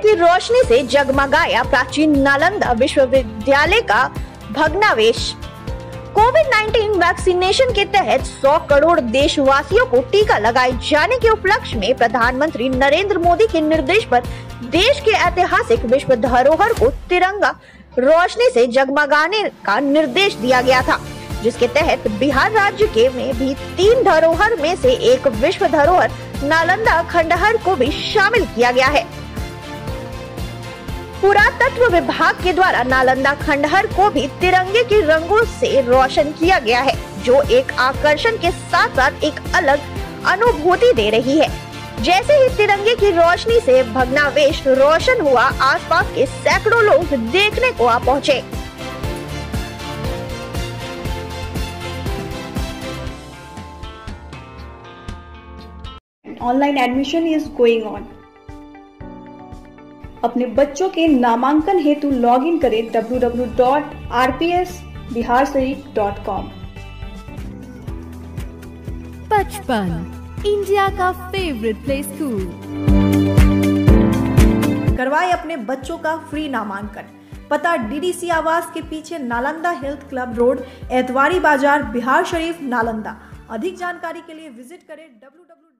की रोशनी से जगमगाया प्राचीन नालंदा विश्वविद्यालय का भग्नावशेष। कोविड-19 वैक्सीनेशन के तहत 100 करोड़ देशवासियों को टीका लगाए जाने के उपलक्ष्य में प्रधानमंत्री नरेंद्र मोदी के निर्देश पर देश के ऐतिहासिक विश्व धरोहर को तिरंगा रोशनी से जगमगाने का निर्देश दिया गया था, जिसके तहत बिहार राज्य के में भी 3 धरोहर में से एक विश्व धरोहर नालंदा खंडहर को भी शामिल किया गया है। पुरातत्व विभाग के द्वारा नालंदा खंडहर को भी तिरंगे के रंगों से रोशन किया गया है, जो एक आकर्षण के साथ साथ एक अलग अनुभूति दे रही है। जैसे ही तिरंगे की रोशनी से भग्नावशेष रोशन हुआ, आसपास के सैकड़ों लोग देखने को आ पहुंचे। Online admission is going on. अपने बच्चों के नामांकन हेतु लॉग इन करें www.rpsbiharsarik.com। बचपन इंडिया का फेवरेट प्ले स्कूल। करवाए अपने बच्चों का फ्री नामांकन। पता डीडीसी आवास के पीछे, Nalanda health club road, Etwari Bazar, Bihar शरीफ, नालंदा। अधिक जानकारी के लिए विजिट करें www